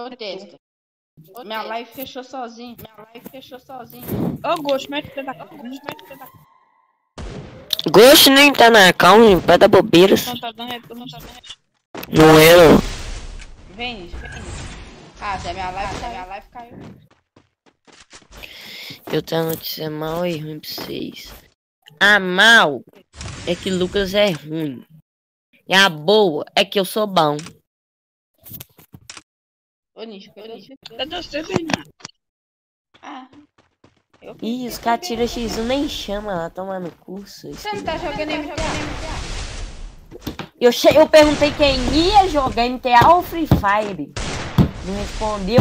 Ô, testa. Minha live fechou sozinho. Ô, Gosto, mete o da Gosto nem tá na calma, vai dar bobeiras. não tá dando retorno. Não é, não. Vem. Ah, se a minha live caiu. Eu tenho a notícia mal e ruim pra vocês. A mal é que Lucas é ruim. E a boa é que eu sou bom. Ô, Nicho, Tá dando certo, Renato. Ah. Ih, os caras tiram X1 nem chama ela tomar no curso. Você não tá jogando MTA? Eu perguntei quem ia jogar MTA ou Free Fire. Não respondeu.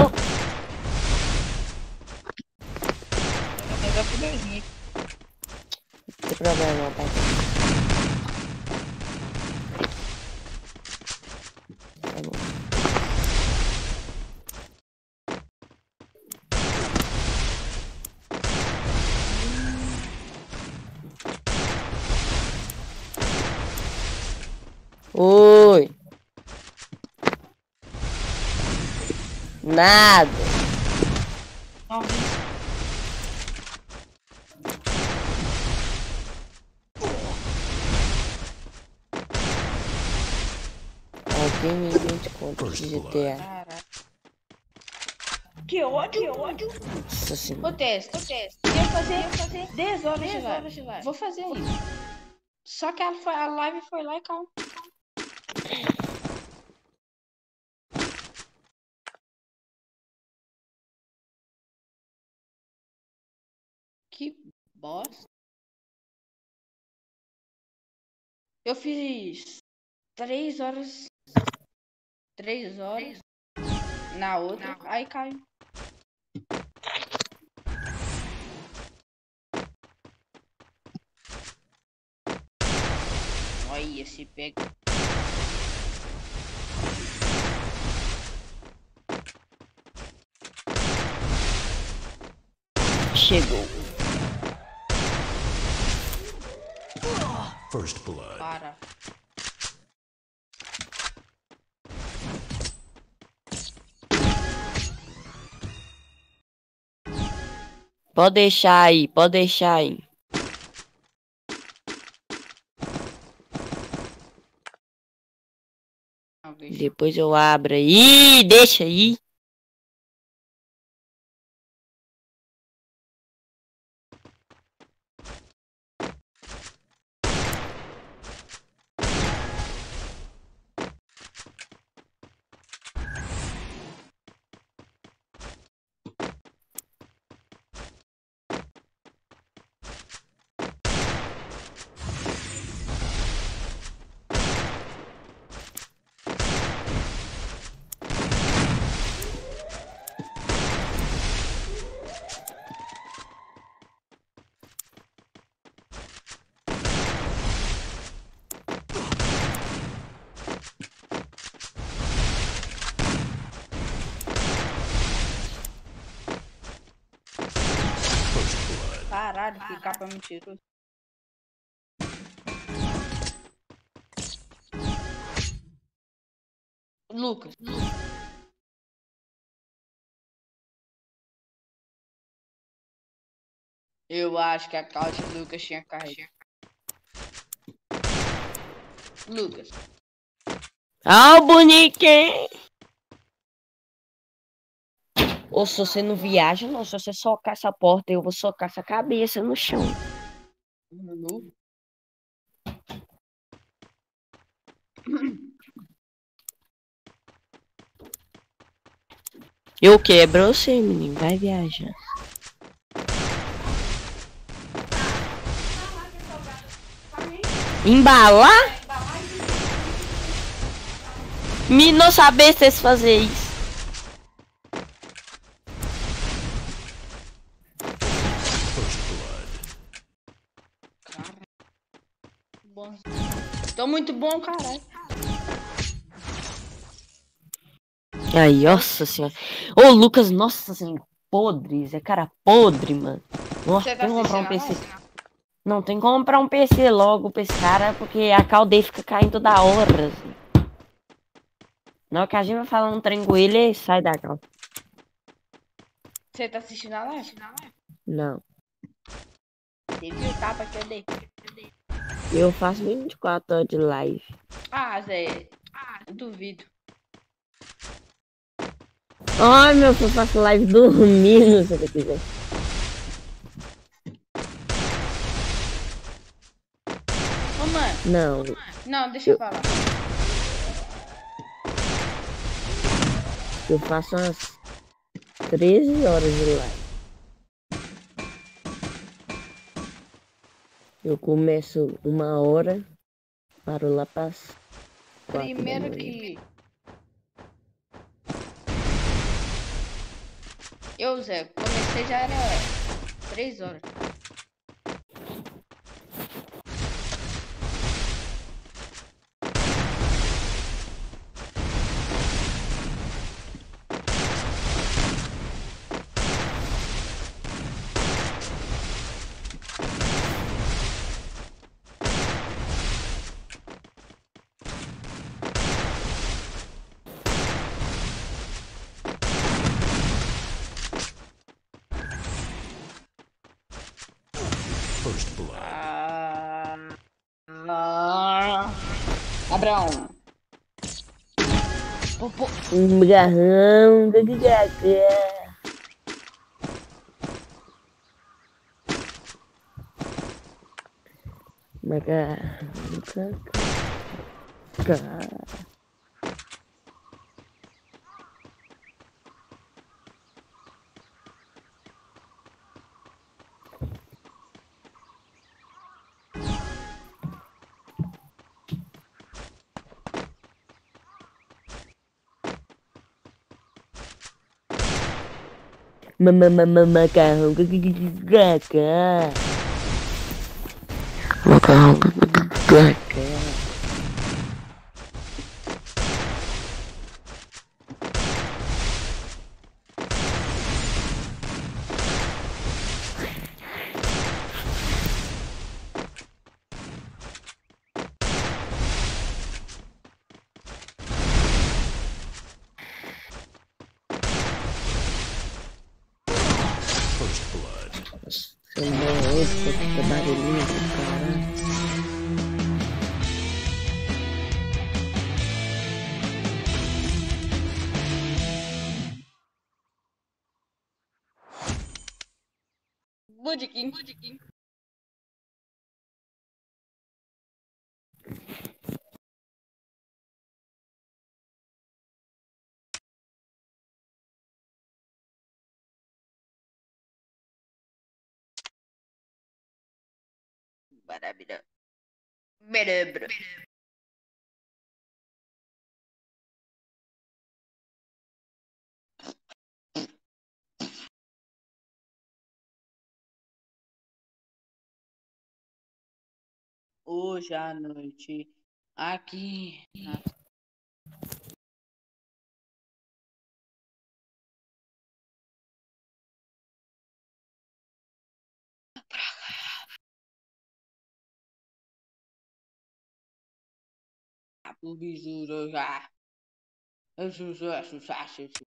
Eu vou pro 2000. Não tem problema não, pai. Tá bom. Oi. Nada. Alguém me vende conta de GTA. Caraca. Que ódio. Nossa senhora. Ô, testa. Ia fazer 10 horas de live. Vou fazer isso. Só que a live foi lá e caiu. Que bosta. Eu fiz 3 horas. 3 horas. Na outra, aí caiu. Olha esse pega. Chegou. First blood. Para. Pode deixar aí, pode deixar aí. Não, bicho. Depois eu abro aí, deixa aí. Caralho, que capa mentirosa. Lucas. Eu acho que a calça do Lucas tinha carregado. Lucas. Ah, o bonitinho. Ou se você não viaja, não. Se você socar essa porta, eu vou socar essa cabeça no chão. Nu. Eu quebro você, menino. Vai viajar. Embalar? Me não saber se vocês fazer isso. Bom. Tô muito bom, caralho. Aí, nossa senhora. Ô, Lucas, nossa senhora. Podre, é cara podre, mano. Nossa, Você tem que comprar um assistindo a PC. live? Não, tem que comprar um PC logo pra esse cara, porque a caldeia fica caindo toda hora. Assim. Na hora que a gente vai falar um trem com ele, ele sai da calça. Você tá assistindo a live? Não. Você viu o tapa que eu dei? Eu faço 24 horas de live. Ah, Zé. Duvido. Ai, meu filho, eu faço live dormindo, se você quiser. Ô, mano. Não. Não, deixa eu falar. Eu faço umas 13 horas de live. Eu começo 1 hora, paro lá para 4 da Primeiro manhã. que. Eu, Zé, comecei já era 3 horas. First blood. Abraão. Popô. Garrão, gaga. Macarrão, gaga. Macarrão, gaga. First blood. Seu bom esse, que barulhinho do caralho. Budiquim. Barabira. Berebra. Hoje à noite, aqui na o bisu já. Eu sou.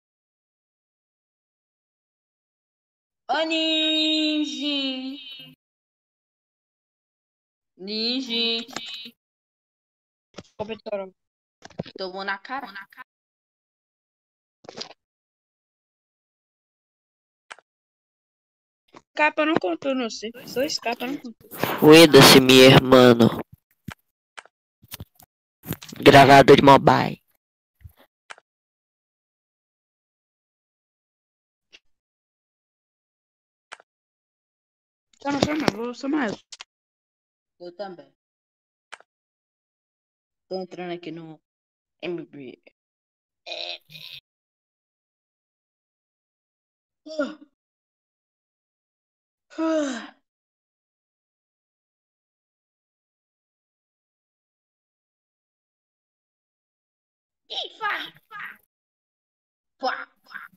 Ô, Ninji! Ninji! Vitória. Tomou na cara? Capa não contou, não sei. 2 capas não contou. Cuida-se, meu irmão. Gravador de mobile. Só não chama, vou chamar ela. Eu também. Tô entrando aqui no MB. Ih, Pá.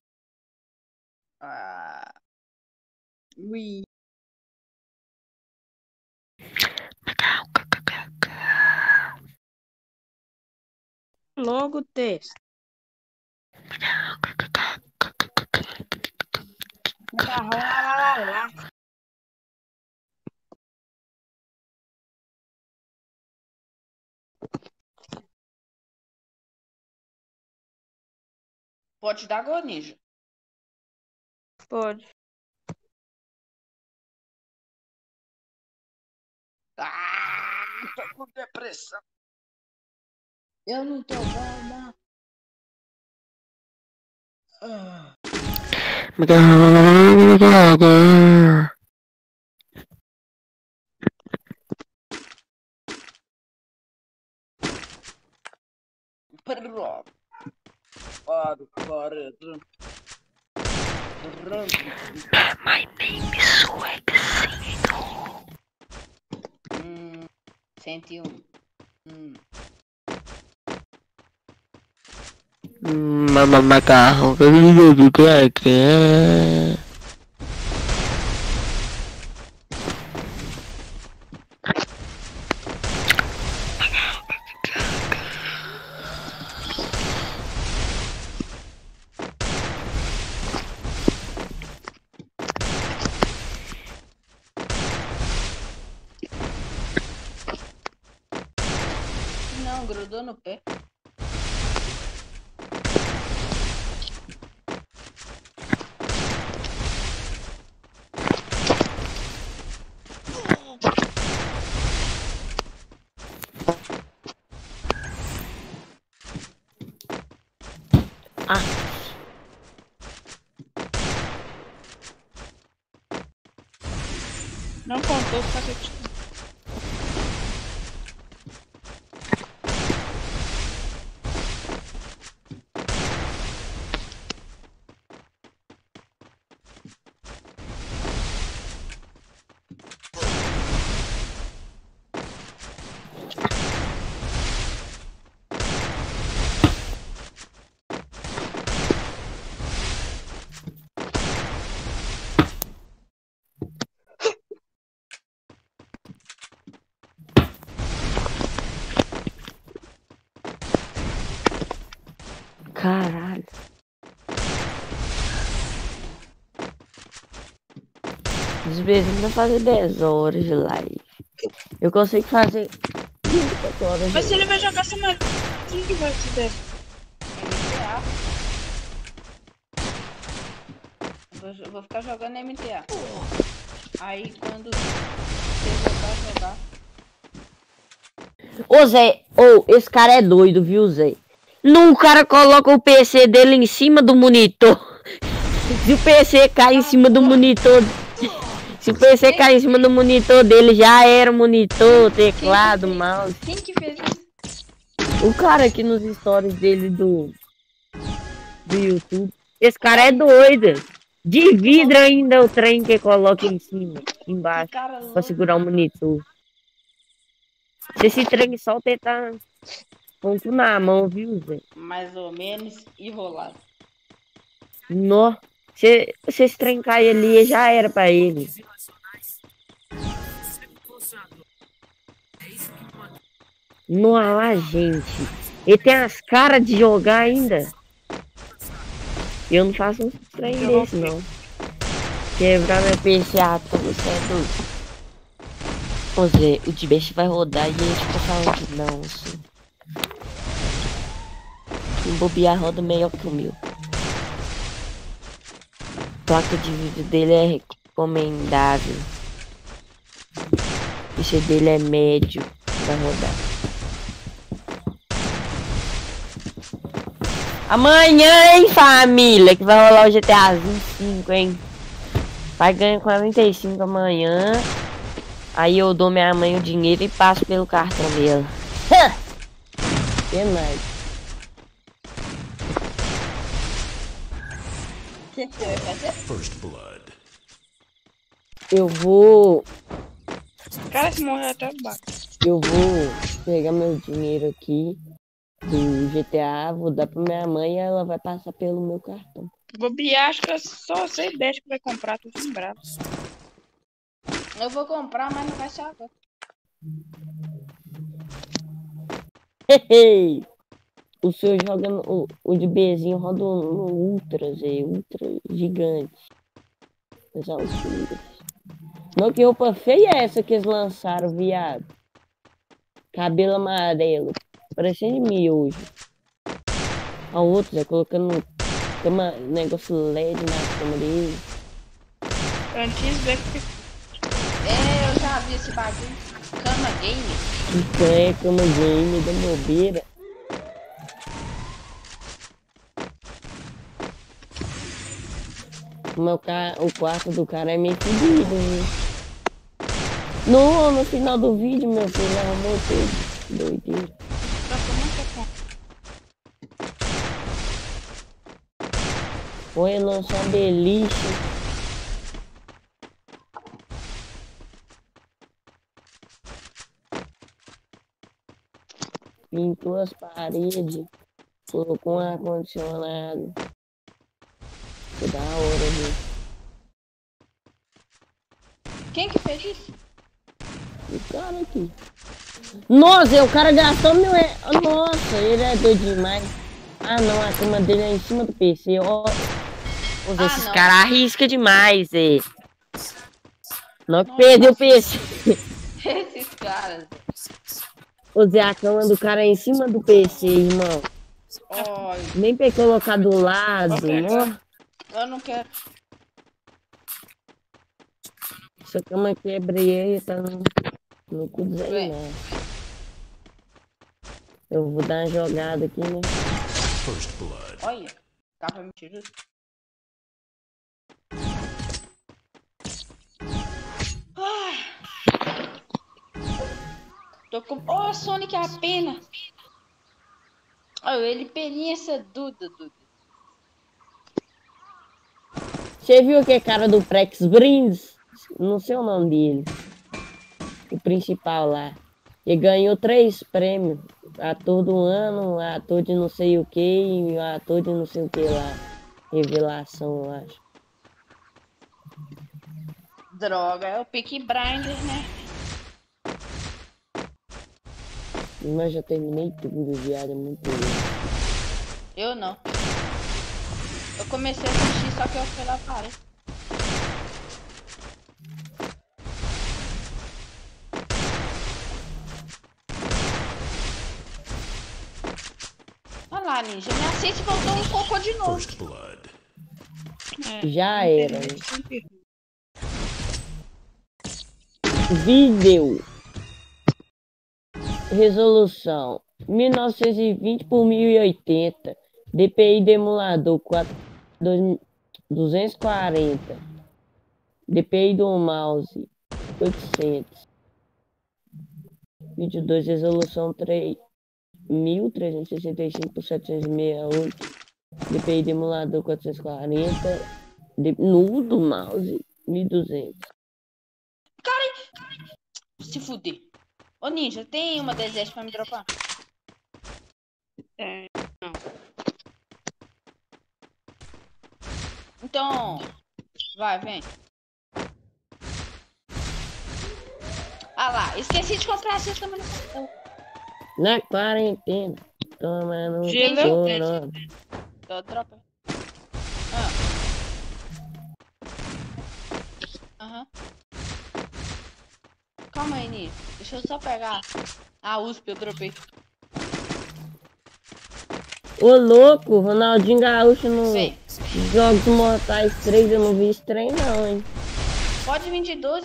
Ah, ui. Logo o texto. Macarrão, lá. Pode dar agonia. Pode. Tô com depressão. Eu não tô bom, não. My name is Swagzinho. 101. Macarrão, que é? Não, grudou no pé. Não contou, só que eu te... Caralho. Às vezes ainda fazer 10 horas de live. Eu consigo fazer 24 horas Mas se de ele live. vai jogar semana, quem que vai se der? MTA. Vou ficar jogando MTA. Aí quando você jogar. Ô Zé, esse cara é doido, viu, Zé? Não, o cara coloca o PC dele em cima do monitor. Se o PC cai em cima do monitor. Se o PC cair em cima do monitor dele, já era o monitor, teclado, mouse. Quem que fez isso? O cara aqui nos stories dele do YouTube. Esse cara é doido. De vidro ainda o trem que coloca em cima, embaixo, Cara pra louco. segurar o monitor. Se esse trem só tentar ponto na mão, viu, Zé? Mais ou menos enrolado. Nó. Se esse trem cair ali, já era pra ele. Nossa, gente. Ele tem as caras de jogar ainda. Eu não faço um trem desse, não. Quebrar meu PC à toa, você é doido. Ô Zé, o Tibete vai rodar e ele fica falando que não, assim. Se bobear, roda melhor que o meu. A placa de vídeo dele é recomendável. Esse dele é médio. Vai rodar. Amanhã, hein, família, que vai rolar o GTA 25, hein? Vai ganhar 45 amanhã. Aí eu dou minha mãe o dinheiro e passo pelo cartão dela. Que mais? O que você vai fazer? First blood. Eu vou Cara, se morrer até bate. pegar meu dinheiro aqui do GTA, vou dar pra minha mãe e ela vai passar pelo meu cartão. Bobear, acho que é só você deixa que vai comprar, tô lembrado. Eu vou comprar, mas não vai ser agora. Hehe. O seu joga o de Bzinho roda no Ultra, Zé. Ultra gigante. As alturas. Não, que roupa feia é essa que eles lançaram, viado? Cabelo amarelo. Parecendo miojo. A outro, Zé, colocando negócio LED na cama dele. Antes ver que Eu já vi esse bagulho. Cama game. Isso é cama game da bobeira. O quarto do cara é meio fedido, viu? No final do vídeo, meu filho, arrumou tudo. Doideira. Foi lançar beliche. Pintou as paredes. Colocou um ar-condicionado. Que da hora, viu? Quem que fez isso? O cara aqui. Nossa, o cara gastou mil reais. Nossa, ele é doido demais. Ah, não, a cama dele é em cima do PC. Ó, esses caras arriscam demais, Não perdeu o PC. Esses caras. Zé, a cama do cara é em cima do PC, irmão. Olha, Nem pra colocar do lado, não. eu não quero. Essa cama quebrei, tá no cu do Zé, Vem. não. Eu vou dar uma jogada aqui, né? First blood. Olha, capa mentiroso. Tô com. Ô, Sonic, a pena. Olha, ele peninha essa Duda. Você viu que é cara do Prex Brindes? Não sei o nome dele. O principal lá. Ele ganhou 3 prêmios. Ator do ano, ator de não sei o que e ator de não sei o que lá. Revelação, eu acho. Droga, é o Peaky Blinders, né? Mas já terminei tudo, viado, é muito bom. Eu não. Eu comecei a assistir, só que eu fui lá parei. Olha lá, Ninja. Me aceita e voltou um cocô de novo. First blood. Já era. Vídeo. Resolução 1920 por 1080. DPI do emulador 240. DPI do mouse 800. Vídeo 2, resolução 3365 por 768. DPI do emulador 440. No do mouse 1200. Se fuder. Ô, Ninja, tem uma desejo pra me dropar? não. Então, vai, vem. Ah lá, esqueci de comprar a cesta, mas Na quarentena. Toma no Gelo. corona. não. Dropa. Aham. Calma aí, Ninja. Deixa eu só pegar a USP, eu dropei. Ô louco, Ronaldinho Gaúcho no Vem. Jogos Mortais 3, eu não vi esse trem não, hein. Pode vir de 12.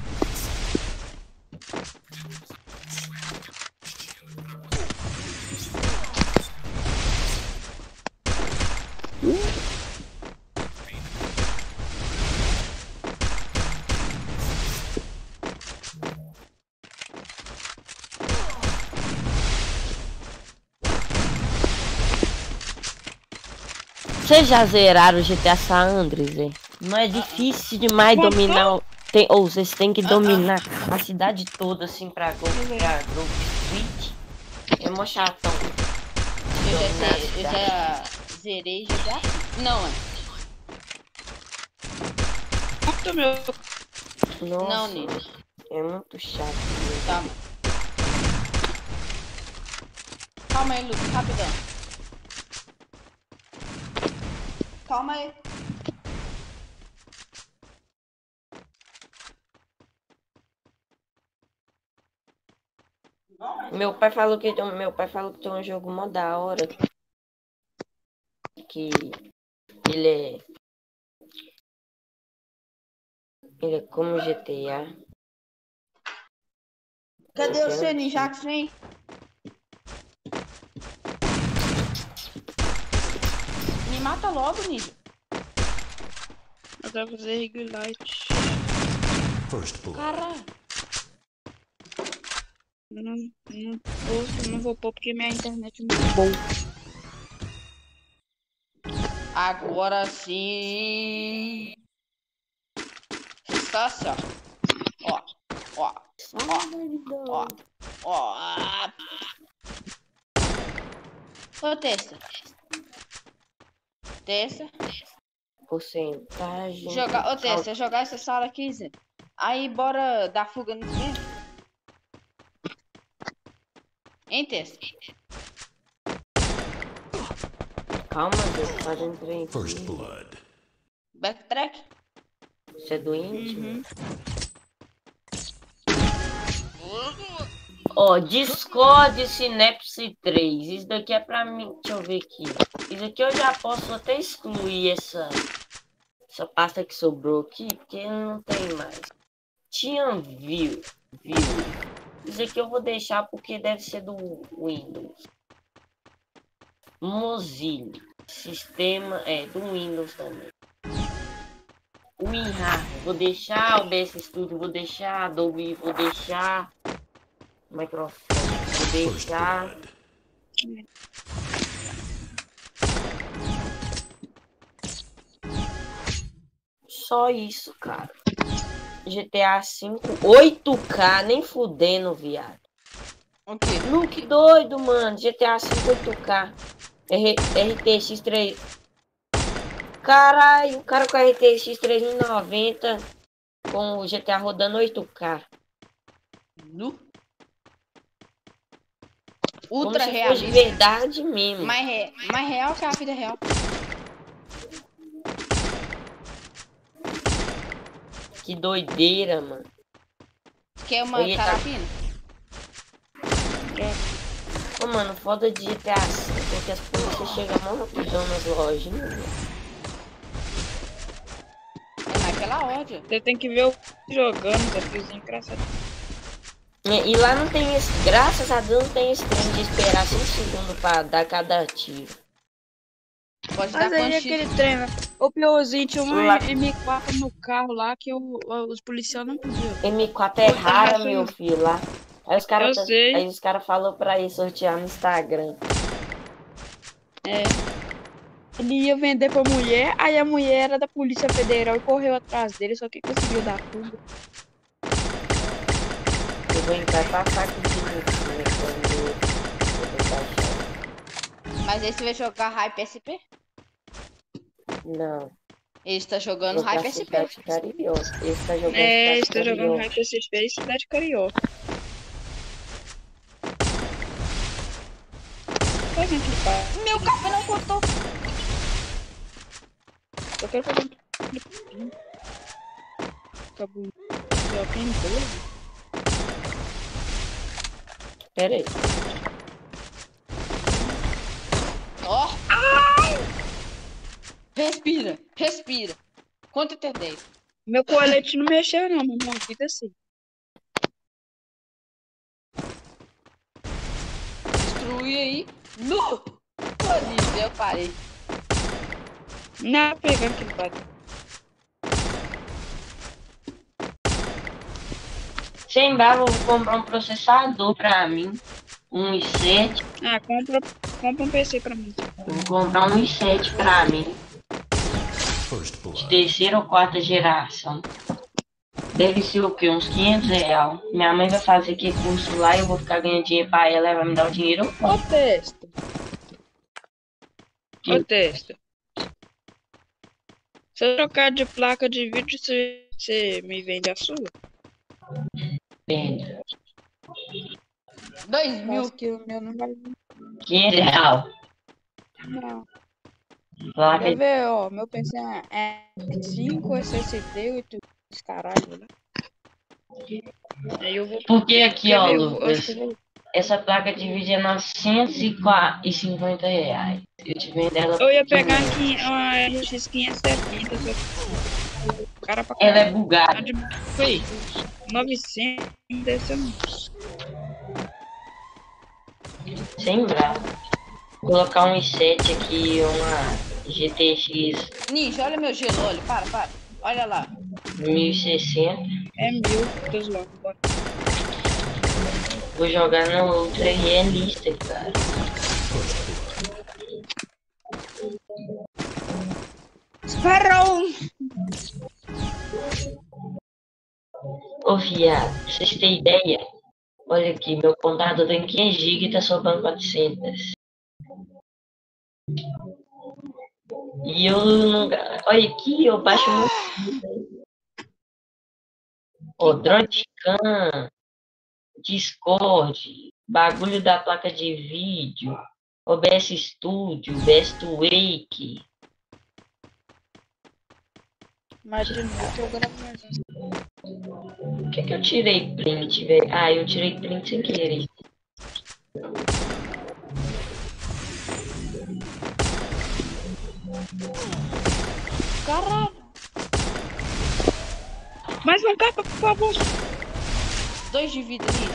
Vocês já zeraram o GTA San Andreas, hein? Não é difícil demais dominar. Ou vocês têm que dominar a cidade toda assim pra Grove Street. É mó chatão. Eu já zerei GTA. Não, mano. Quanto meu? Nossa, Não, Ninja. é muito chato. Calma. Calma aí, Lucas, rapidão. Calma aí. Meu pai falou que tem um jogo mó da hora. Que ele é. Ele é como GTA. Cadê o GTA seu antigo. Ninjax, vem? Me mata logo, Ninja. Eu quero fazer Regulite. First blood. Caralho. Não vou pôr porque minha internet é muito boa. Agora sim. Só assim, ó. Ó. Ó. Ó. Ô, testa. Testa. Porcentagem. Ô, testa, jogar essa sala aqui, Zé. Aí, bora dar fuga no tempo. Hein, testa? Calma, Deus, fazendo trem. First blood. Backtrack? Você é doente? Uhum. Ó, Discord Synapse 3. Isso daqui é pra mim. Deixa eu ver aqui. Isso aqui eu já posso até excluir essa pasta que sobrou aqui, porque não tem mais. Tinha view. Isso aqui eu vou deixar porque deve ser do Windows. Mozilla. Sistema do Windows também. WinRAR, vou deixar. O DS Studio, vou deixar. Adobe, vou deixar. Microsoft, vou First deixar. blood. Só isso, cara. GTA V 8K, nem fudendo, viado. O quê? Luke doido, mano. GTA V 8K. RTX 3. Caralho, o cara com a RTX 3090 com o GTA rodando 8K. Nu? Como Ultra se fosse realista. de verdade mesmo. Mais real que a vida real. Que doideira, mano. Quer uma Oi, tá- carabina? Ô, mano, foda de GTA V é que as polícias chegam mó rapidão nas lojinhas. É naquela ordem. Você tem que ver o jogando, desafiozinho engraçado. E lá não tem esse. Graças a Deus não tem esse trem de esperar 5 segundos pra dar cada tiro. Pode Mas dar aí quantos aquele tiros? trem, o piorzinho tinha uma Lá- M4 no carro lá que os policiais não podiam. M4 é rara, meu filho, lá. Aí os Eu caras sei. falaram pra ir sortear no Instagram. Ele ia vender pra mulher, aí a mulher era da Polícia Federal e correu atrás dele, só que conseguiu dar fuga. Eu vou entrar e passar aqui de novo, quando eu baixar. Mas aí você vai jogar Hype SP? Não, Ele está jogando jogar Hype SP. Cidade Carioca. Esse tá jogando É, Cidade está jogando Carioca. Hype SP e Cidade Carioca. Faz um clipe. Meu café não cortou. Eu quero fazer um clipe. Acabou. Eu tenho 12. Pera aí. Ó. Respira, respira. Conta até 10. Meu colete não mexeu não, mas minha vida sim. Destruí aí. No! Pode eu parei. Não, pegando aquele bate. Sem bravo, eu vou comprar um processador pra mim. Um i7. Ah, compra um PC pra mim. Eu vou comprar um i7 pra mim. First De blood. terceira ou quarta geração. Deve ser o quê? Uns 500 reais. Minha mãe vai fazer aquele curso lá e eu vou ficar ganhando dinheiro pra ela. Ela vai me dar o dinheiro. Eu compro. Ô, testa. Ô, testa. Se eu trocar de placa de vídeo, você me vende a sua? Vendo. 2.000. Acho que o meu não vai. 500 reais. Não. Placa Quer ver, ó, meu PC é 5 SSD, 8 caralho, né? Aí eu vou. Porque aqui, Quer ó, ver? Eu acho que Lucas, eu vou. essa placa de vídeo é R$ 950. Eu te vendo ela Eu por ia pegar 500. aqui uma RX 570, só que cara pra Ela é caralho. Tá bugada. de foi 900 desse não. Sem braço. Vou colocar um i7 aqui, uma GTX Ninja, olha meu gelo, olha, para. Olha lá. 1060. É 1000, tô zoando, bora. Vou jogar no Ultra realista, cara. Sparrow! Ô, viado, pra vocês terem ideia, olha aqui, meu computador tem 500 GB e tá sobrando 400. E eu não. Olha aqui, eu baixo muito. Ó, Que tá. Droidcam, Discord, bagulho da placa de vídeo, OBS Studio, Best Wake. Mas de noite eu gravo mais Por que eu tirei print, velho? Ah, eu tirei print sem querer. Caralho. Mas não capa, por favor. 2 de vida ali.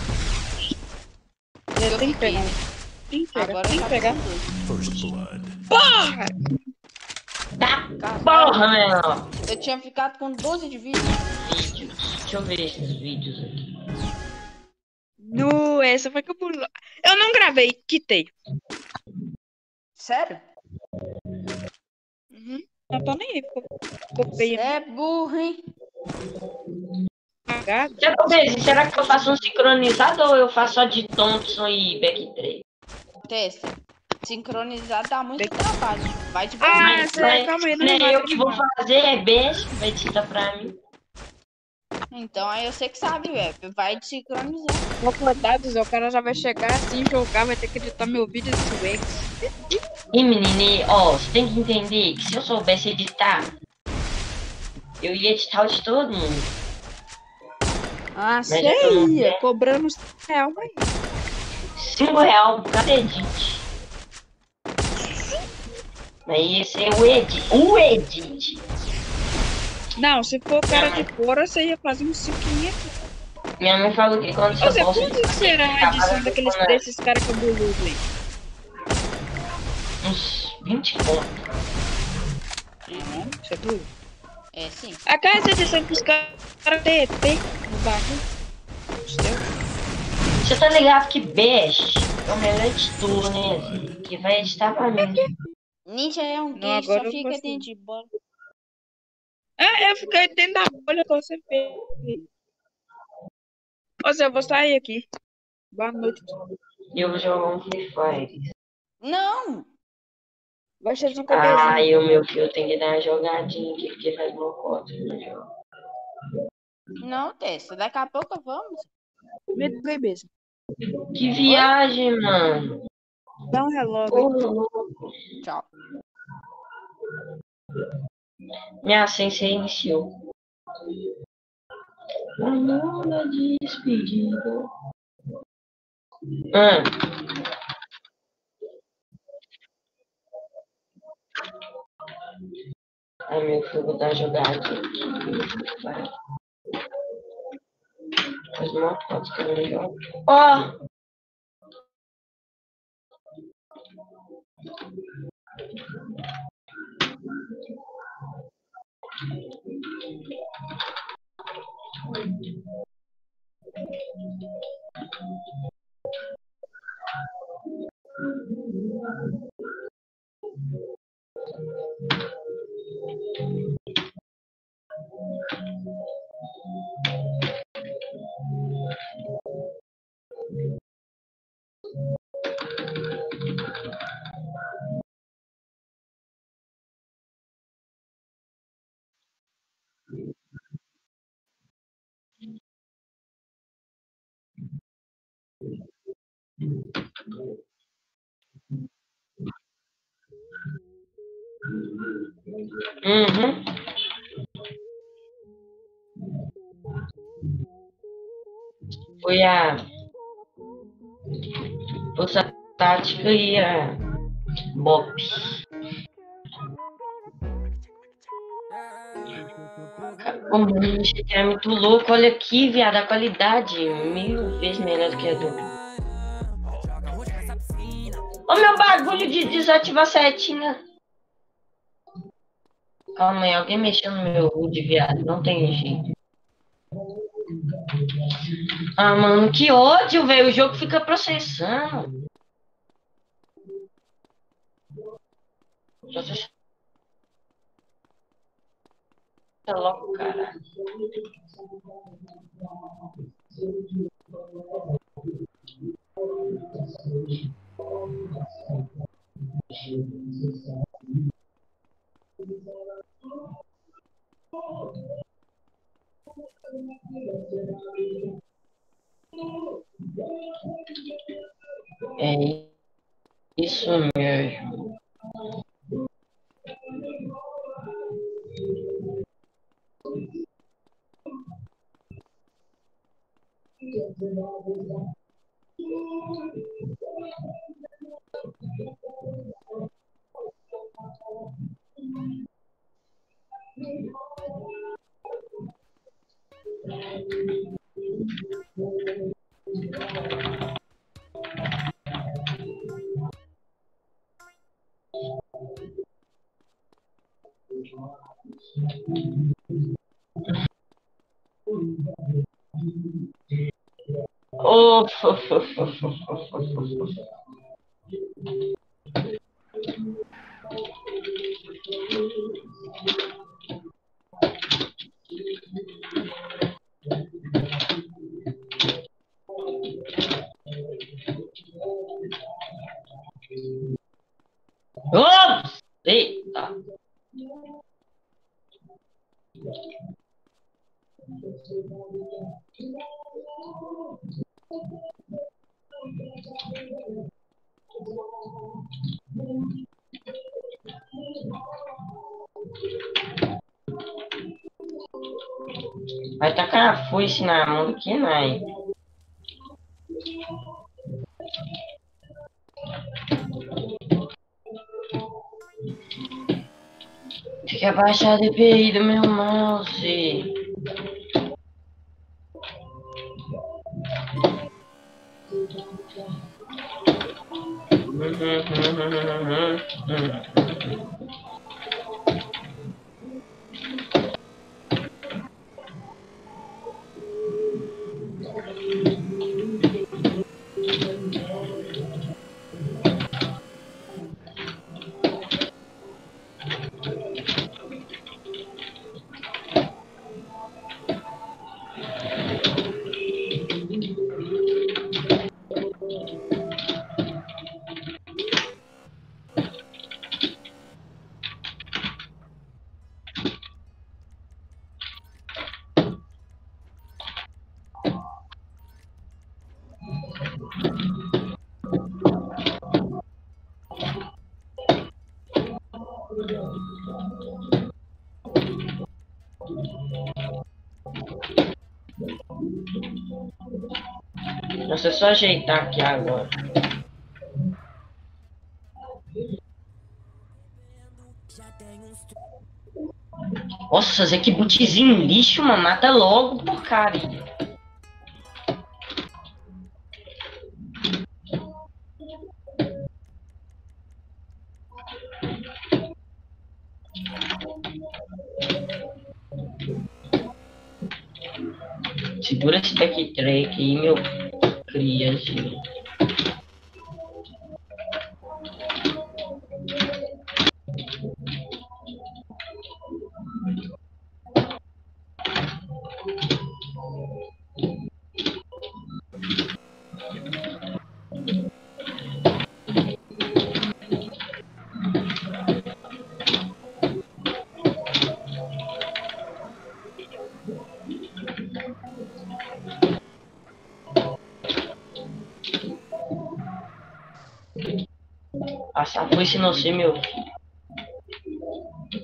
Eu tenho que pegar. Tem que pegar, Agora tem eu que pegar. First blood. Porra! Tá, Caralho. porra, menor. Eu tinha ficado com 12 de vida. Vídeos. Deixa eu ver esses vídeos aqui. No, essa foi que eu pulo. Eu não gravei, quitei. Sério? Uhum. Não tô nem aí, Você copiei é burro, hein? apagado. Será que eu faço um sincronizado ou eu faço só de Thompson e Backtrace? Testa. Sincronizar dá muito trabalho. Vai de Ah, boa. calma aí, não Não me é mata, eu que não me vou mata. fazer, é Best que vai editar pra mim. Então aí você que sabe, velho. Vai de sincronizar. Vou acordar, o cara já vai chegar assim, jogar, vai ter que editar meu vídeo do X. E menine, ó, você tem que entender que se eu soubesse editar, eu ia editar o de todo mundo. Ah, Mas já que eu não sei, tenho, cobrando real, mas... R$ 5 por cada edit. Mas ia ser o edit. O edit. Não, se for cara de fora, você ia fazer uns 500. Minha mãe falou que quando Ô, você Zé, fosse quanto que será a edição daqueles desses caras cabeludos aí? uns 20 pontos. Não, você é doido? É sim. A casa edição dos caras TP no bagulho. Você tá ligado que Best é o melhor editor, né? Que vai editar pra mim. Ninja é um Não, gay, agora só eu fica posso. dentro de bola. É, eu fiquei dentro da bolha com você fez. Ô, Zé, eu vou sair aqui. Boa noite. E eu vou jogar um Free Fire. Não! Vai ser um Ah, bebezinho. e o meu filho tem que dar uma jogadinha aqui, porque faz mocota. Não, Tessa. Daqui a pouco vamos. Medo do bebezinho. Que viagem, mano. Dá um relógio aí. Porra, louco. Tchau. Minha senha iniciou. Lua despedida. Ah, ai, meu filho, vou dar jogadinha aqui. Vai. Faz uma foto que eu não jogo. Ó! Uhum. Foi a Força Tática e a BOP. Como o GTA é muito louco, olha aqui, viado, a qualidade 1000 vezes melhor do que a do. Ô meu bagulho de desativar setinha. Calma aí, alguém mexeu no meu HUD, viado, não tem jeito. Ah, mano, que ódio, velho, o jogo fica processando. Processa logo, caralho. É isso mesmo. Oh, Ops! Eita! Vai tacar a foice na mão do que, né? Tem que abaixar a DPI do meu mouse. Nossa, é só ajeitar aqui agora. Nossa, Zé, que bootzinho lixo, mano. Mata logo, porcaria. Segura esse backtrack aí, meu criança. Passar foi se não ser meu filho.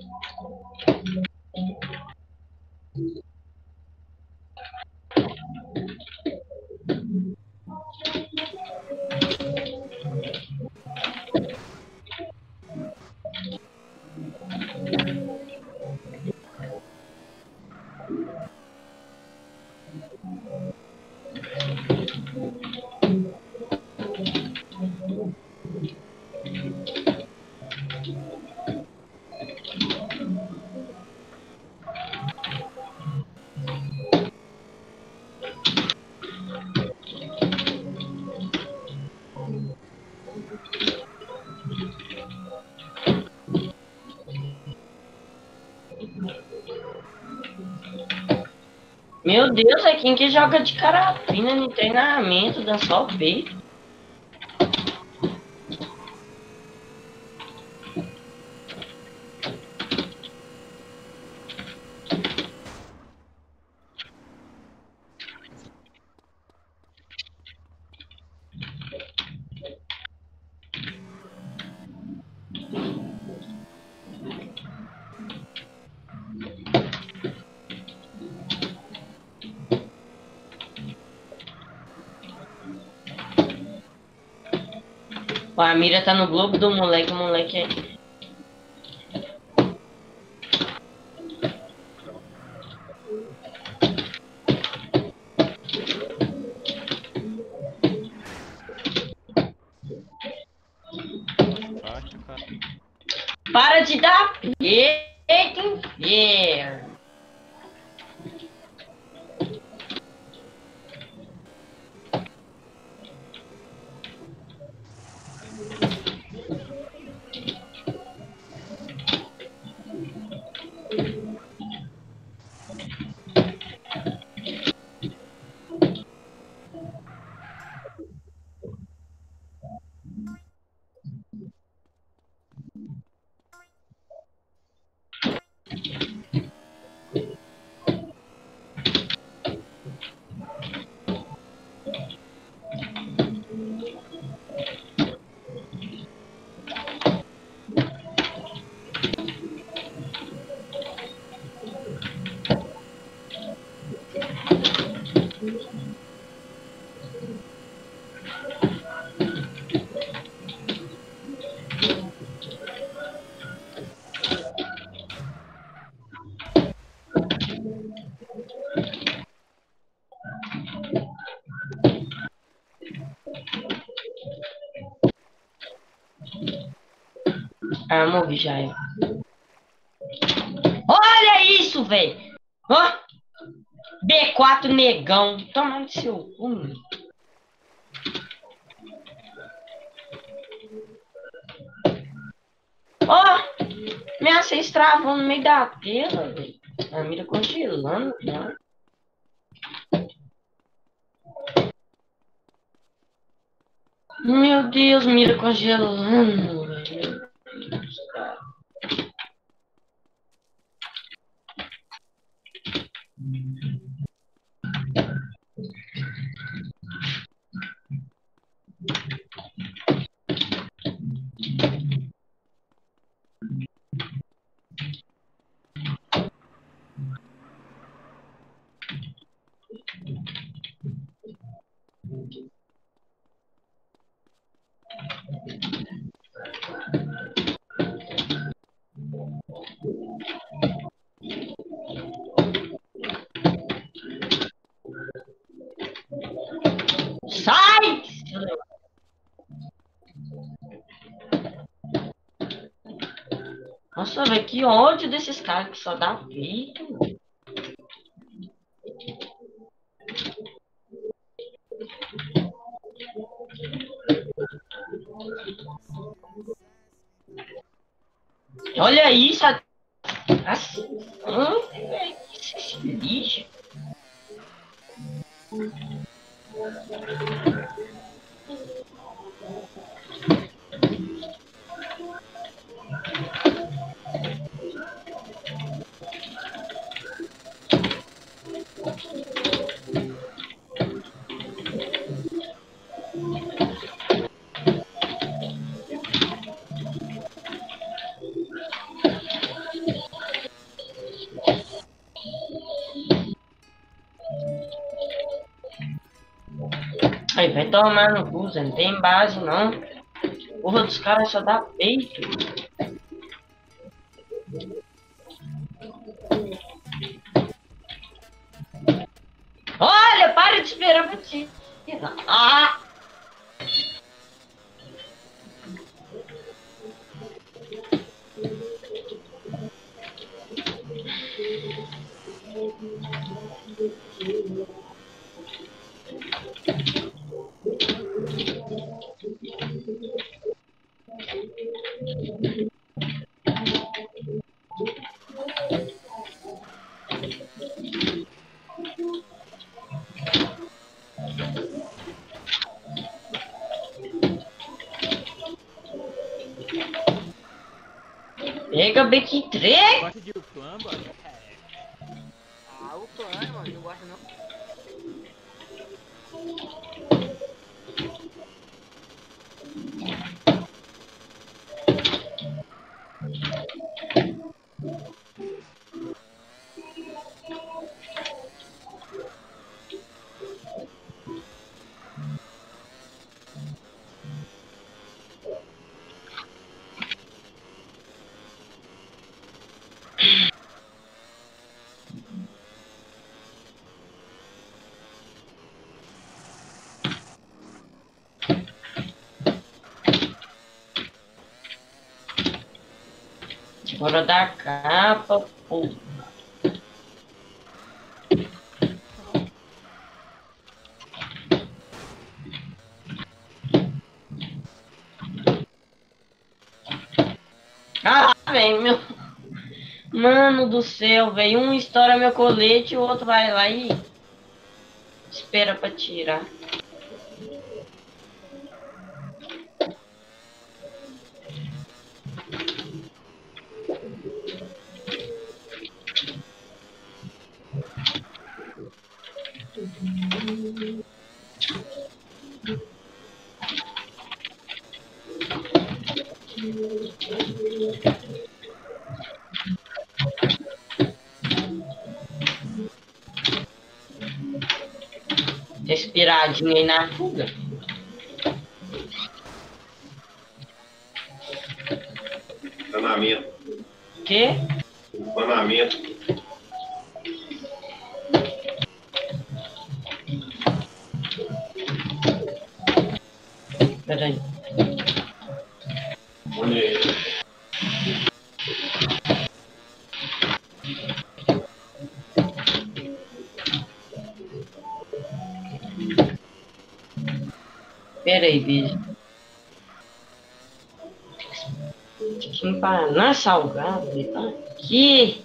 Meu Deus, é quem que joga de carabina no treinamento, dando só o peito. Ó, a mira tá no globo do moleque, o moleque é... Para de dar peito, inferno! Ah, morri já. Olha isso, velho! Ó! B4 negão. Toma no seu cu. Ó! Me vocês travam no meio da tela, velho. A mira congelando, né? Meu Deus, mira congelando, velho. Meu Deus, cara. Sai! Nossa, velho, que ódio desses caras que só dá peito. Olha isso. Assim, esse lixo. Aí, vai tomar no cu, Zé. Não tem base, não. Porra dos caras só dá peito. Olha, para de esperar pra ti. Ah! Pega BQ3. Gosta de clã, mano? Ah, o clã, mano, não gosta não. Fora da capa, pô. Ah, velho, meu. Mano do céu, velho. Um estoura meu colete e o outro vai lá e espera pra tirar. Respiradinho aí na fuga. Encanamento. Quê? Encanamento. Peraí. Peraí, bicho. Aqui em Paraná, Salgado, ele tá aqui.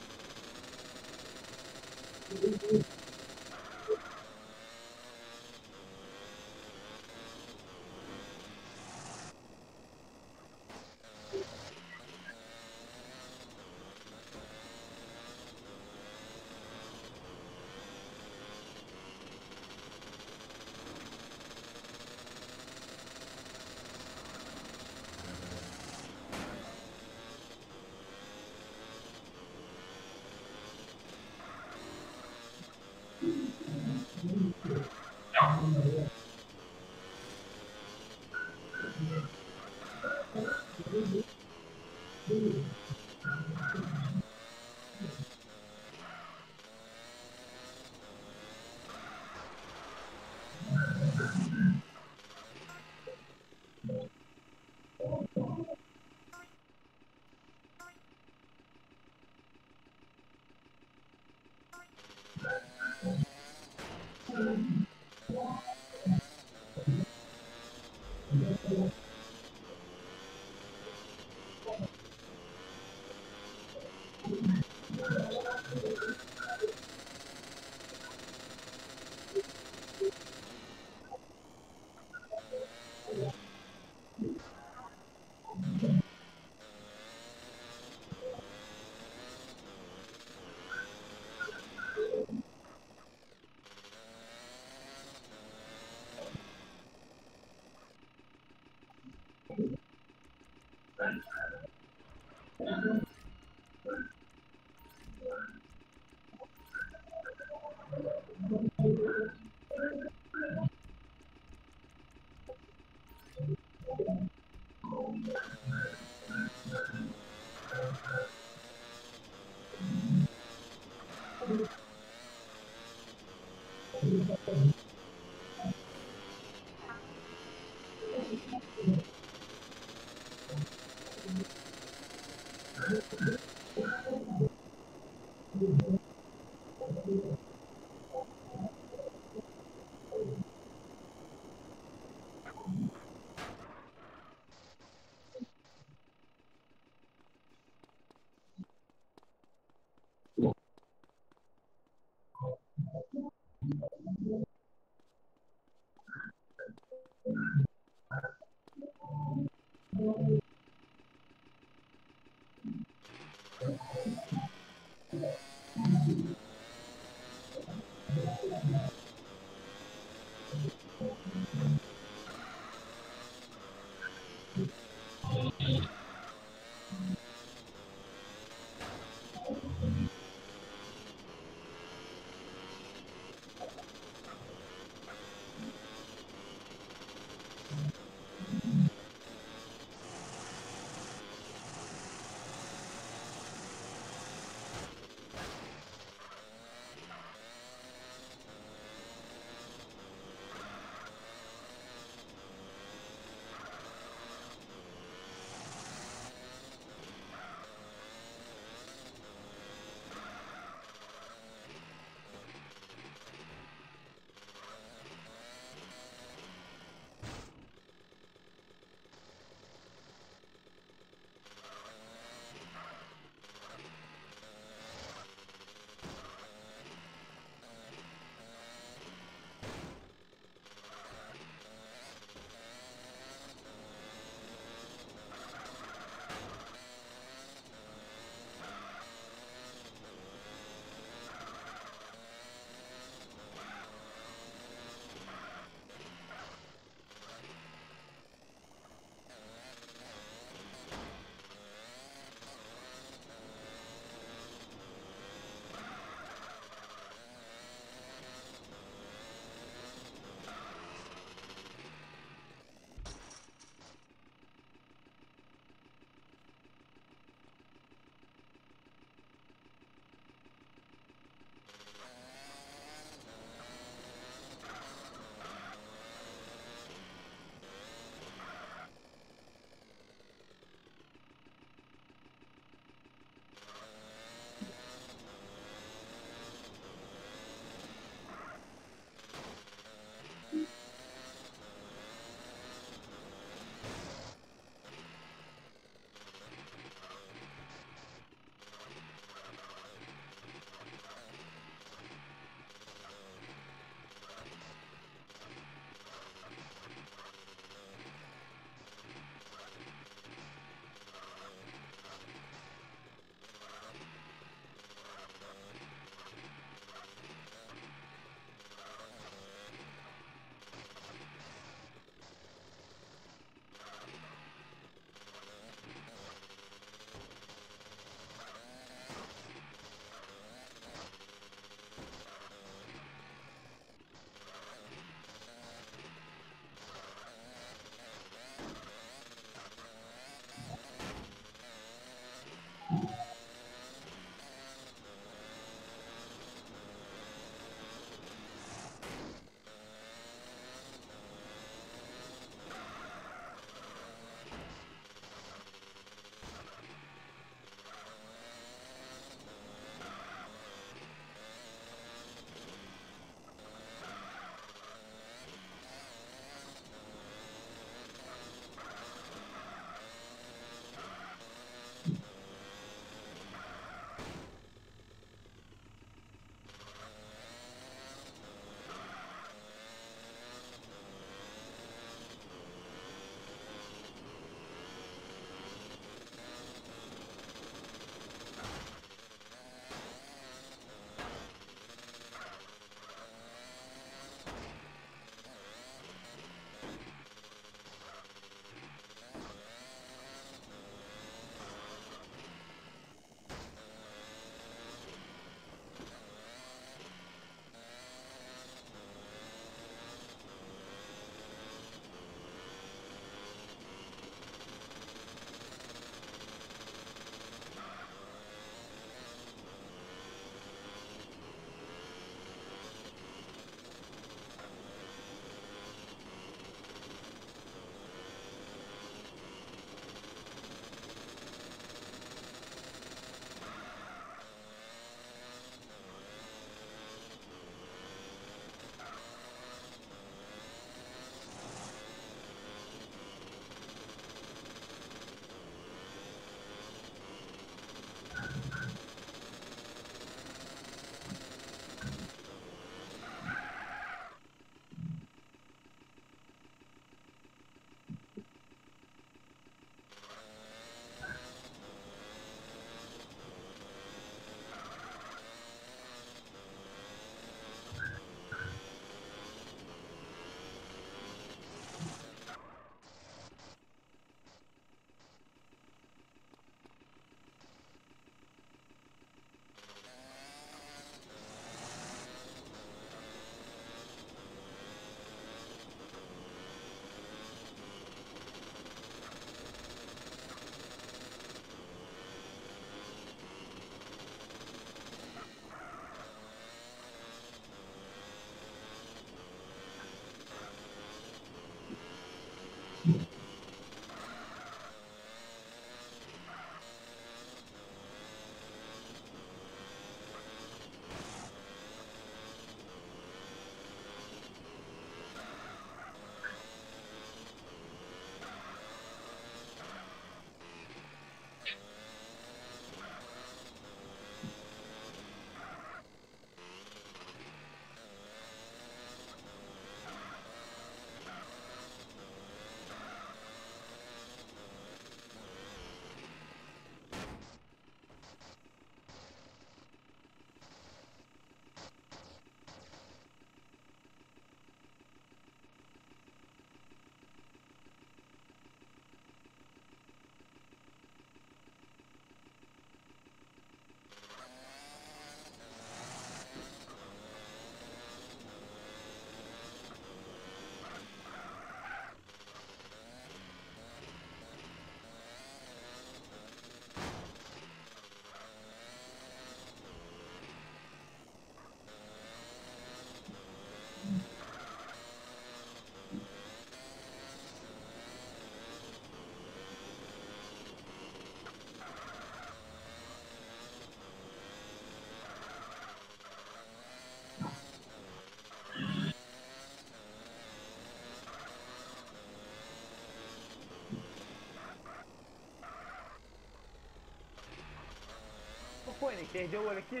Pony, perdeu o olho aqui?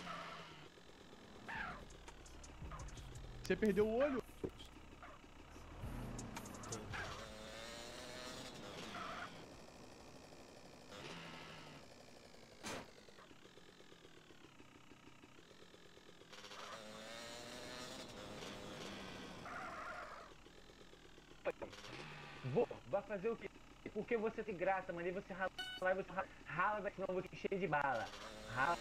Você perdeu o olho? Vai fazer o quê? Porque você tem graça, mano. E você rala, você rala, vai senão eu vou te encher de bala. Rala.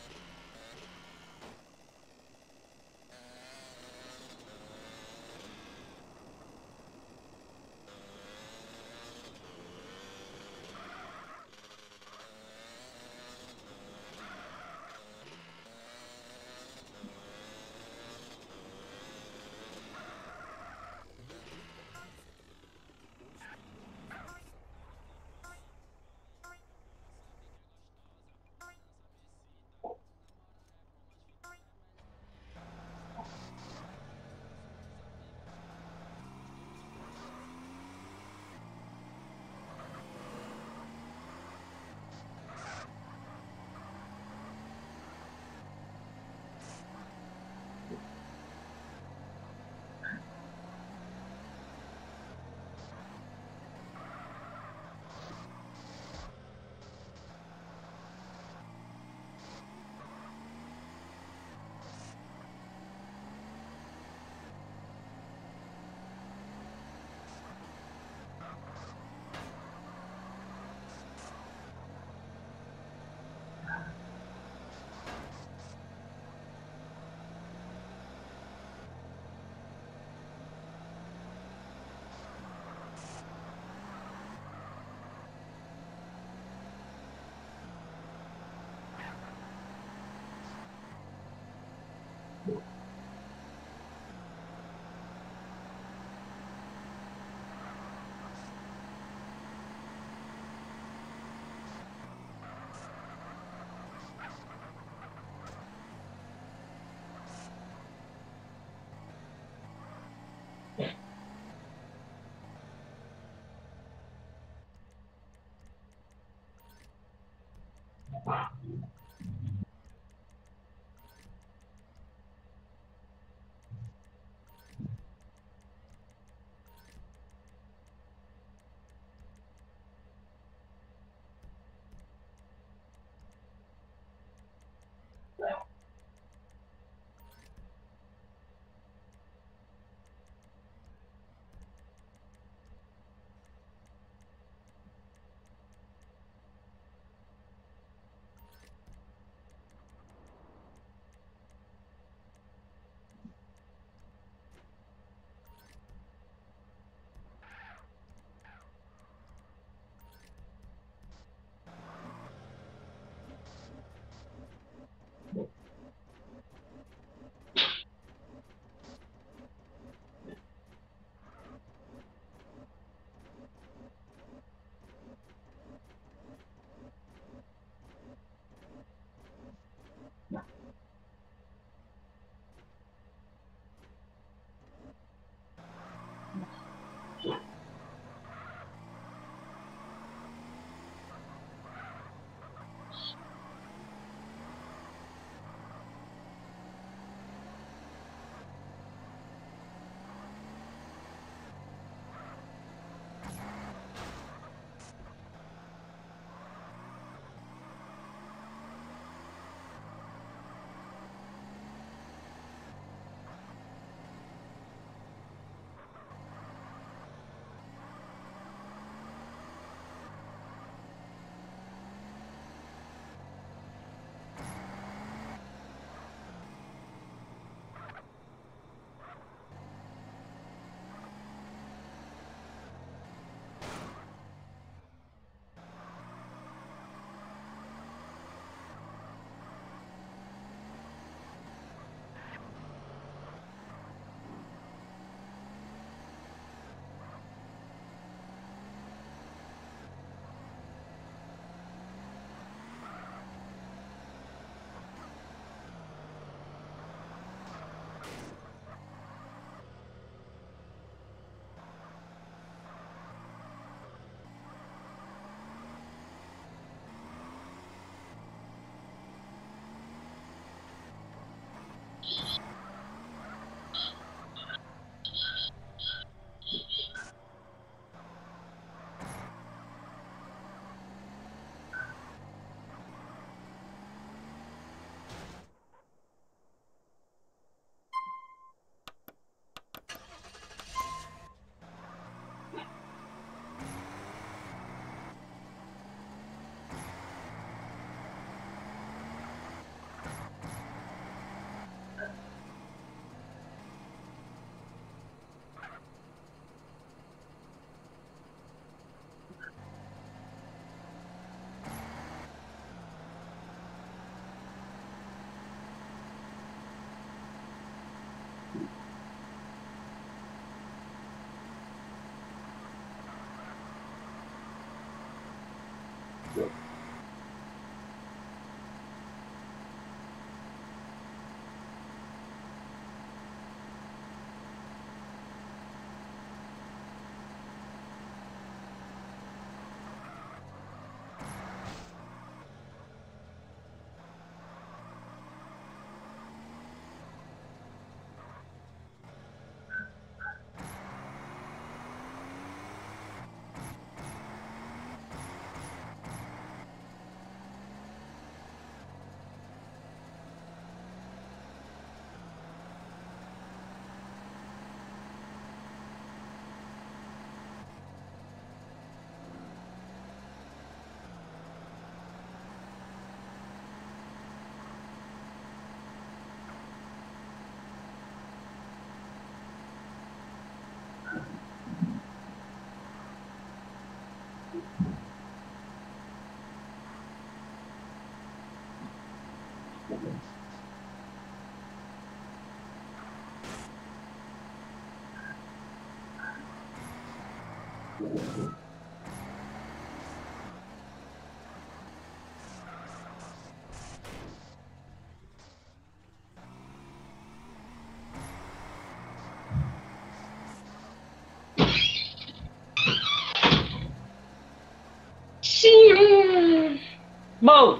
Sim. Bom.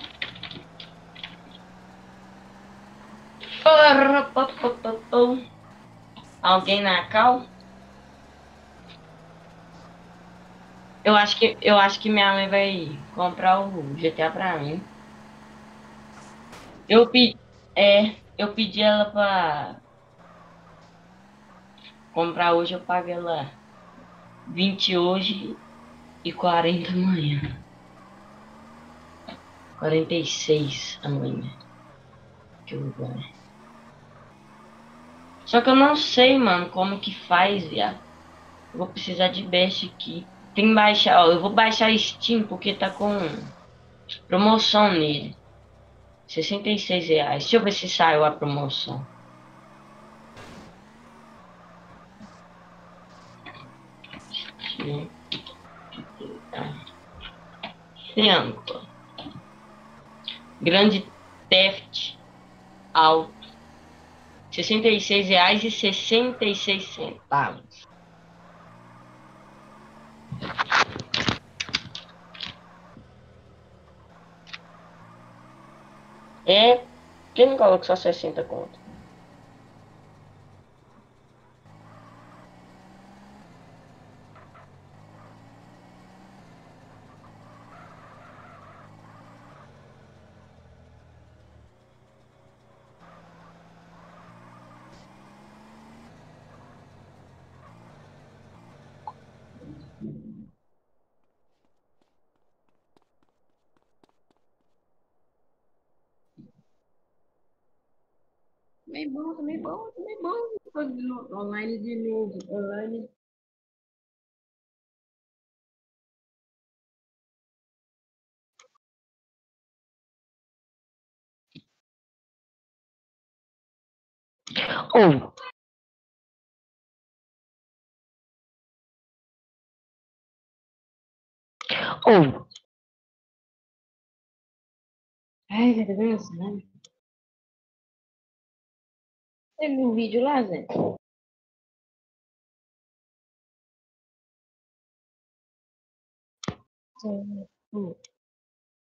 Alguém na cal? Eu acho que minha mãe vai comprar o GTA pra mim. Eu pedi ela pra comprar hoje, eu pago ela 20 hoje e 40 amanhã. 46 amanhã. Que eu vou. Só que eu não sei, mano, como que faz, viado. Eu vou precisar de Best aqui. Tem que baixar, ó. Eu vou baixar Steam porque tá com promoção nele. R$ 66. Deixa eu ver se saiu a promoção. Steam. Cinco. Grande Theft Auto. R$ 66,66. É, quem não coloca só 60 conto? Também bom, também bom, também bom. Online de novo, online. Ou, ou. Ai, que criança, né? Teve um vídeo lá, Zé? Sim.